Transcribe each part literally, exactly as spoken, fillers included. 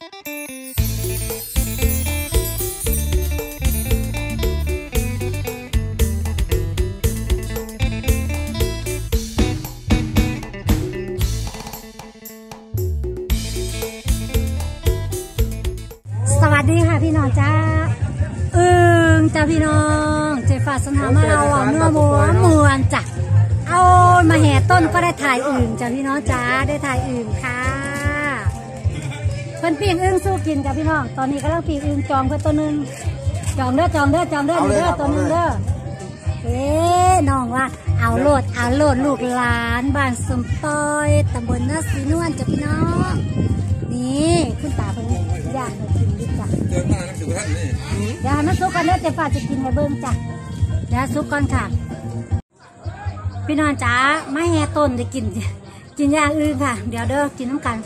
สวัสดีค่ะพี่น้องจ้าเอิงจ้าพี่น้องเจฟ้าสนามมาเราอ่ะเนื้อหมูมวนจ้ะเอามาแห่ต้นก็ได้ถ่ายอึ่งจ้าพี่น้องจ้าได้ถ่ายอึ่งค่ะเพิ่นปีกอึ่งสู้กินจ้าพี่น้องตอนนี้ก็ต้องปีกอึ่งจองเพื่อตัวนึงจองเด้อจองเด้อจองเด้อเด้อตัวนึงเด้อเอ๊น้องว่าเอาโลดเอาโลดลูกหลานบ้านสมปอยตำบลนาสีนวลจ้าพี่น้องนี่คุณตาเพิ่นย่างกินดิจ้ะเดินมาถึงท่านนี่เดี๋ยวน้ำซุปกันเด้อเจ๊ฟ้าจะกินให้เบิ่งจ้ะเดี๋ยวซุปก่อนค่ะพี่น้องจ๋าไม่แห่ต้นจะกินกินย่างอื่นค่ะเดี๋ยวเด้อกินน้ำกัน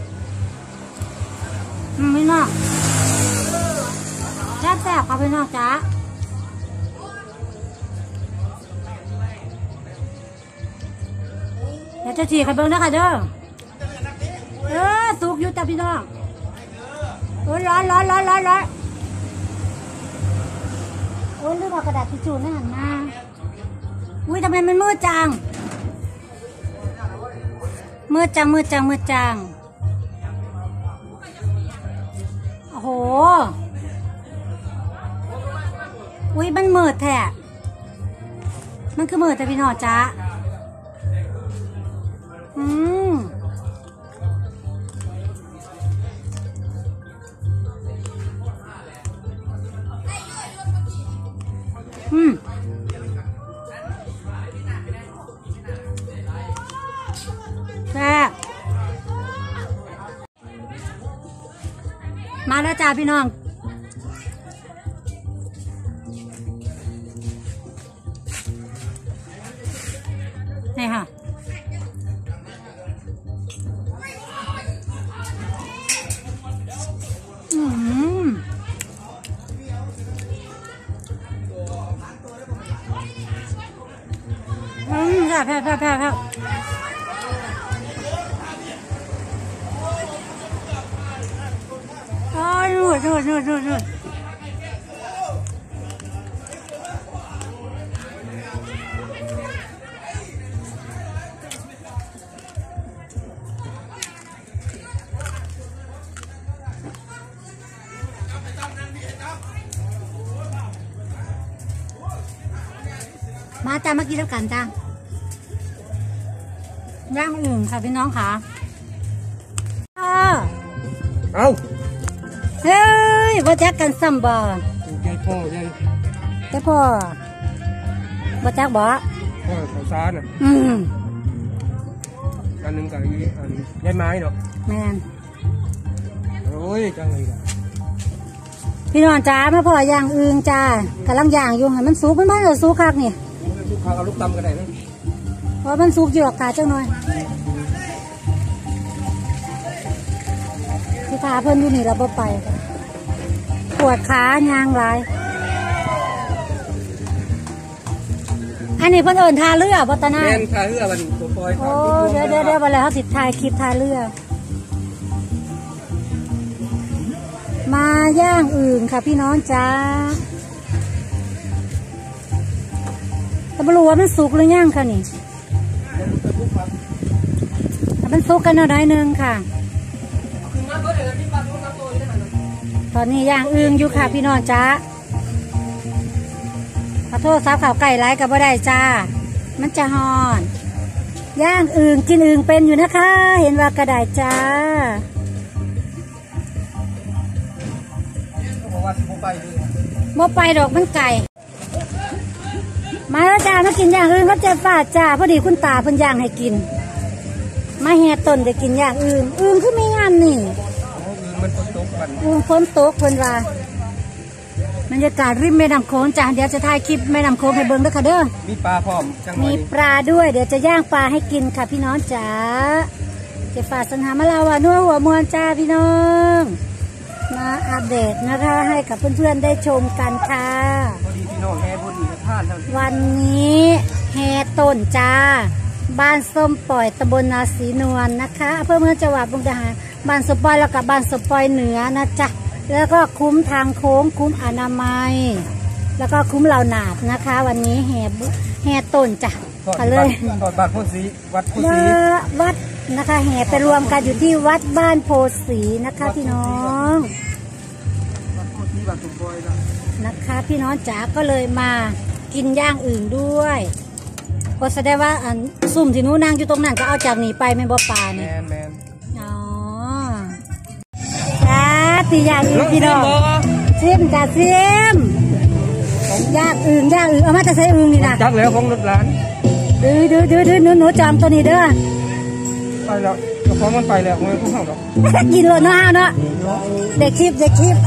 พี่น้องแซ่บแซ่บค่ะพี่น้องจ๋าเดี๋ยวจะฉีกให้เบิ่งนะค่ะเด้อเออสุกอยู่จ้ะพี่น้องโอ้ยร้อนร้อนร้อนร้อนร้อนโอ้ยลืมเอากระดาษทิชชู่นั่นมาอุ้ยทำไมมันมืดจังมืดจังมืดจังมืดจังโอ้โหอุ้ยมันมืดแท้มันคือมืดแต่พี่น้องจ้าอืมอืมแซ่บมาแล้วจ้าพี่น้องนี่ค่ะอืมอืมแซ่บแซ่บแซ่บแซ่บแซ่บโอ้ยดูดูดูดูดูมาจ้ามากินแล้วกันจ้าย่างอื่นค่ะพี่น้องค่ะเอาเฮ้ยว่าจักกันซ้ำบ่ใจพ่อใจใจพ่อว่าจักบ่พ่อเขาซาน่ะอืมอันหนึ่งกับอีอันยายไม้เนาะแม่นโอ้ยจังเลยพี่น้องจ้ามาพ่อย่างอื่นจ้ากำลังย่างอยู่ให้มันสุกมันไม่เลยสุกคักนี่สุกคักเอาลูกตำกันได้ไหมเพราะมันสุกอยู่หรอกค่ะจังหน่อยที่ขาเพิ่นอยู่นี่เราบ่ไปปวดขายางลายอันนี้เพิ่นเอิญทาเรือบัตนาแม่นทาเรือวันตัวปอยโอ้เดี๋ยวเดี๋ยวเดี๋ยววันแล้วเขาติดทายคลิปทาเรือมาย่างอื่นค่ะพี่น้องจ้าแต่ไม่รู้ว่ามันสุกหรือยังค่ะนี่มันสุกกันหน่อยนึงค่ะตอนนี้ย่างอึ่งอยู่ค่ะพี่น้องจ้าขอโทษสาวข่าวไก่ไร้กับบ่ได้จ้ามันจะหอนย่างอึ่งกินอึ่งเป็นอยู่นะคะเห็นว่ากระไดจ้าโมไปดอกมันไก่มาแล้วจ้ามากินย่างอึ่งก็เจ็บฝาดจ้าพอดีคุณตาเพิ่นย่างให้กินมาแห่ต้นจะกินย่างอึ่งอึ่งคือไม่งามนี่อึ่งฝนตกเพิ่นว่าบรรยากาศริมแม่น้ำโขงจ้าเดี๋ยวจะถ่ายคลิปแม่น้ำโขงให้เบิ่งด้วยค่ะเด้อมีปลาพร้อมมีปลาด้วยเดี๋ยวจะย่างปลาให้กินค่ะพี่น้องจ้าเจ็บฝาดสนามมาลาว่านัวหัวมวนจ้าพี่น้องมาอัปเดตนะคะให้กับเพื่อนๆได้ชมกันค่ะวันนี้แห่ต้นจ้าบ้านส้มปล่อยตำบลนาศรีนวลนะคะอำเภอเมืองจังหวัดมุกดาหารบ้านส้มปล่อยแล้วกับบ้านส้มปล่อยเหนือนะจ๊ะแล้วก็คุ้มทางโค้งคุ้มอนามัยแล้วก็คุ้มเหล่าหนาดนะคะ วันนี้แห่แห่ต้นจ้ะกันเลยตอดบาทโพสีวัดโพสีวัดนะคะแห่ไปรวมกันอยู่ที่วัดบ้านโพสีนะคะพี่น้องวัดโพสีวัดสุโขทัยนะคะพี่น้องจ๋าก็เลยมากินย่างอื่นด้วยก็แสดงว่าอันซุ่มที่นู้นนั่งอยู่ตรงนั้นก็เอาจากหนีไปไม่บ่ปลาเนี่ยแมนแมนอ๋อจ้าตีย่างอื่นพี่น้องซิมจ้าซิมย่างอื่นย่างอื่นเอามาจะใช้อื่นนี่นะจักแล้วของรถร้านดื้อดื้อดื้อดื้อหนูหนูจอมตัวนี้เด้อไปแล้วเจ้าของมันไปแล้วไม่พูดเขาหรอกกินเลยเนาะเนาะเด็กคลิปเด็กคลิป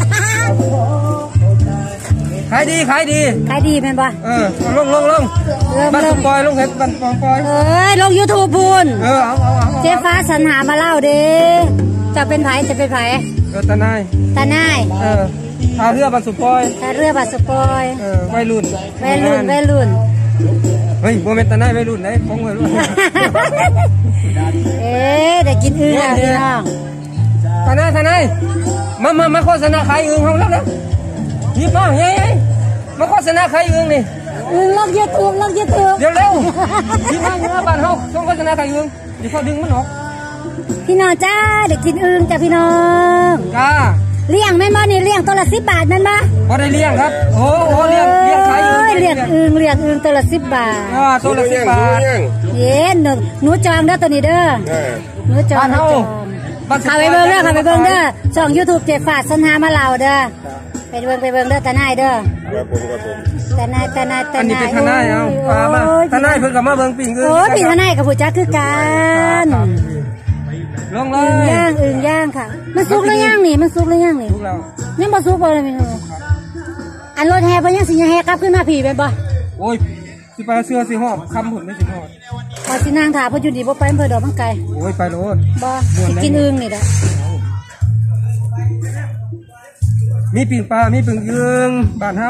ขายดีขายดีขายดีเป็นปะเออลงลงลงบันสปอยลงเห็ดบันปองปอยเอ้ยลงยูทูบพูนเออเอาเอาเอาเจ๊ฟ้าสรรหามาเล่าเด้จะเป็นไผ่จะเป็นไผ่เออตาหนายตาหนายเออทาเรือบันสปอยทาเรือบันสปอยเออวัยรุ่นวัยรุ่นวัยรุ่นเฮ้ยโมเมนต์ตาหนายวัยรุ่นไหนของวัยรุ่นเอ๊ะเด็กกินอึ่งอ่ะพี่น้องตาหนายตาหนายมามามาโฆษณาขายอึ่งของเราแล้วหยิบมาเฮ้ยมาโฆษณาขายอึ่งนี่อึ่งลงยูทูบลงยูทูบเดี๋ยวเร็วที่มาอยู่บ้านเขาต้องโฆษณาขายอึ่งเดี๋ยวเขาดึงมันออกพี่น้องจ้าเด็กกินอึ่งจ้าพี่น้องจ้าเลี้ยงแม่นบ่นี่เลี้ยงตัวละสิบบาทแม่นบ่พอได้เลี้ยงครับโอ้โหเลี้ยงเลี้ยงขายอึ่งเลี้ยงอึ่งเลี้ยงอึ่งตัวละสิบบาทอ่าตัวละสิบบาทเย็นหนึ่งหนูจองเด้อตัวนี้เด้อหนูจองหนูจองเข้าไปเบิ่งเด้อเข้าไปเบิ่งเด้อช่องยูทูบเจ็ดฝาดสัญหามาเล่าเด้อไปเบิ่งไปเบิ่งเด้อตาหนายเด้อครับผมครับผมตาหนายตาหนายตาหนายอันนี้เป็นตาหนายเอาพามาตาหนายเพิ่งกลับมาเบิ่งปิ่งอึ่งโอ้ปิ่งตาหนายกับผู้จักคือกันลงเลยอึ่งย่างอึ่งย่างค่ะมันสุกแล้วย่างนี่มันสุกแล้วย่างนี่สุกแล้วยังบ่สุกเลยพี่น้องอันรถแห่เพิ่นยังสิแห่กลับขึ้นมาผีเป็นบ่โอ้ยสิไปเสื้อสิหอบคำผุนไม่สิหอบพอสินางถาเพิ่นอยู่ดีบ่ไปอำเภอดอกมังไกโอ้ยไปโลดบ่สิกินอึ่งนี่แหละมีปิ่งปลามีปิ่งอึ่งบ้านเฮ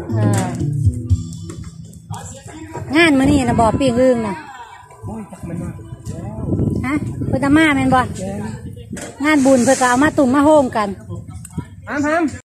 างานมื้อนี้น่ะบ่ปิ่งอึ่งน่ะโอ้ยจักมันมาฮะเพิ่นจะมาแม่นบ่งานบุญเพิ่นก็เอามาตุ่มมาโฮมกันอ้าม